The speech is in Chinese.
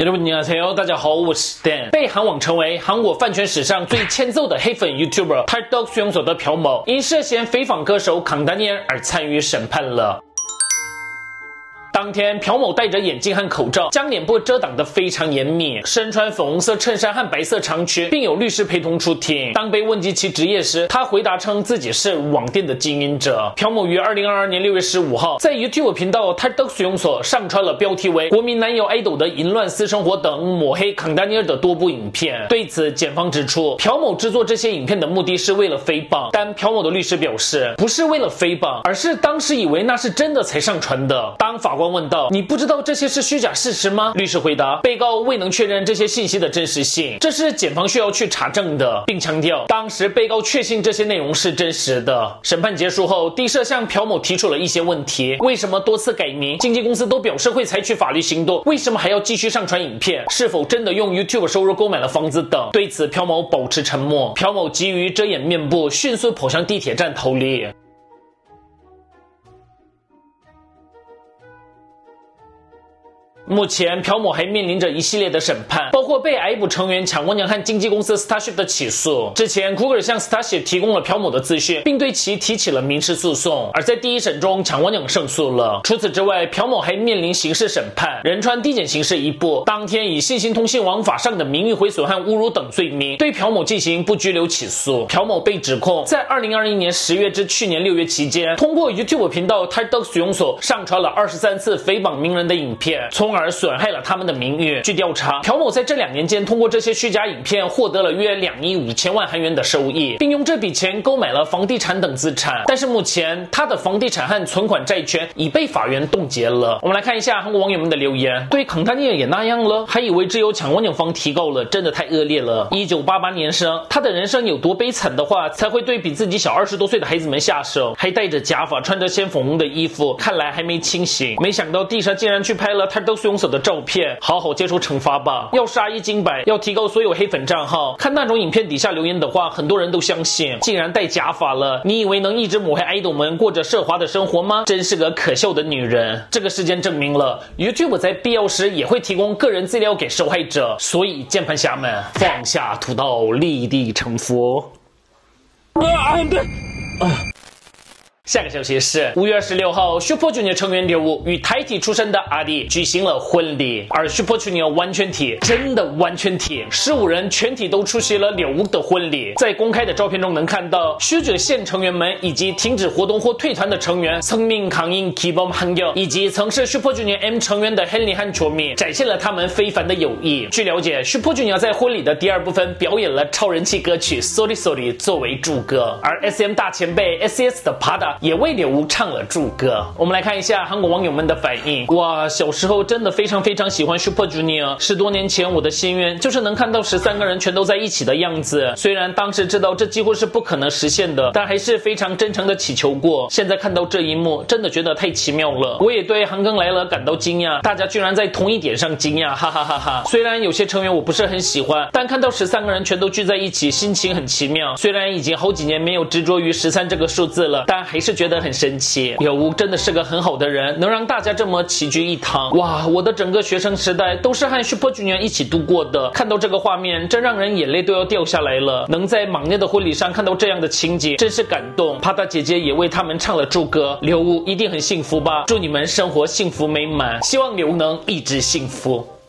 여러분大家好，我是 Dan。被韩网称为韩国饭圈史上最欠揍的黑粉 YouTuber TikTok 수용소的朴某，因涉嫌诽谤歌手康达尼尔而参与审判了。当天，朴某戴着眼镜和口罩，将脸部遮挡得非常严密，身穿粉红色衬衫和白色长裙，并有律师陪同出庭。当被问及其职业时，他回答称自己是网店的经营者。朴某于2022年6月15号在 YouTube 频道 TikTok 수용소上传了标题为“国民男友爱豆的淫乱私生活”等抹黑康达尼尔的多部影片。对此，检方指出，朴某制作这些影片的目的是为了诽谤，但朴某的律师表示，不是为了诽谤，而是当时以为那是真的才上传的。当法官问道：“你不知道这些是虚假事实吗？”律师回答：“被告未能确认这些信息的真实性，这是检方需要去查证的，并强调当时被告确信这些内容是真实的。”审判结束后，地社向朴某提出了一些问题：为什么多次改名？经纪公司都表示会采取法律行动，为什么还要继续上传影片？是否真的用 YouTube 收入购买了房子等？对此，朴某保持沉默。朴某急于遮掩面部，迅速跑向地铁站逃离。目前，朴某还面临着一系列的审判，包括被IVE成员抢光娘和经纪公司 Starship 的起诉。之前 Google 向 Starship 提供了朴某的资讯，并对其提起了民事诉讼。而在第一审中，抢光娘胜诉了。除此之外，朴某还面临刑事审判，仁川地检刑事一部当天以信息通信网法上的名誉毁损和侮辱等罪名，对朴某进行不拘留起诉。朴某被指控在2021年10月至去年6月期间，通过 YouTube 频道 TikTok 수용소上传了23次诽谤名人的影片，从而损害了他们的名誉。据调查，朴某在这2年间通过这些虚假影片获得了约2亿5千万韩元的收益，并用这笔钱购买了房地产等资产。但是目前他的房地产和存款债权已被法院冻结了。我们来看一下韩国网友们的留言：对康达尼尔也那样了，还以为只有抢光娘方提告了，真的太恶劣了。1988年生，他的人生有多悲惨的话，才会对比自己小20多岁的孩子们下手，还戴着假发，穿着鲜粉红的衣服，看来还没清醒。没想到地上竟然去拍了TikTok 수용소的照片，好好接受惩罚吧！要杀一儆百，要提高所有黑粉账号。看那种影片底下留言的话，很多人都相信。竟然戴假发了，你以为能一直抹黑爱豆们过着奢华的生活吗？真是个可笑的女人！这个事件证明了 YouTube 在必要时也会提供个人资料给受害者，所以键盘侠们放下屠刀，立地成佛。下个消息是5月26号 Super Junior 成员柳武与台体出身的阿弟举行了婚礼，而 Super Junior 完全体真的完全体15人全体都出席了柳武的婚礼。在公开的照片中能看到须者县成员们以及停止活动或退团的成员성민、강인、기범、한경以及曾是 Super Junior M 成员的 Henry 和조미，展现了他们非凡的友谊。据了解， Super Junior 在婚礼的第2部分表演了超人气歌曲 Sorry Sorry 作为助歌，而 SM 大前辈 SES 的 Pada也为柳武唱了助歌。我们来看一下韩国网友们的反应。哇，小时候真的非常喜欢 Super Junior。10多年前，我的心愿就是能看到13个人全都在一起的样子。虽然当时知道这几乎是不可能实现的，但还是非常真诚的祈求过。现在看到这一幕，真的觉得太奇妙了。我也对韩庚来了感到惊讶，大家居然在同一点上惊讶，哈哈哈哈！虽然有些成员我不是很喜欢，但看到13个人全都聚在一起，心情很奇妙。虽然已经好几年没有执着于13这个数字了，但还是觉得很神奇。柳武真的是个很好的人，能让大家这么齐聚一堂。哇，我的整个学生时代都是和 Super Junior 一起度过的，看到这个画面真让人眼泪都要掉下来了。能在忙内的婚礼上看到这样的情景，真是感动。Pada姐姐也为他们唱了祝歌，柳武一定很幸福吧，祝你们生活幸福美满，希望柳武能一直幸福。